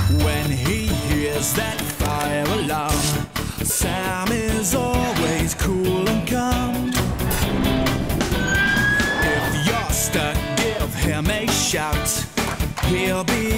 When he hears that fire alarm, Sam is always cool and calm. If you're stuck, give him a shout. He'll be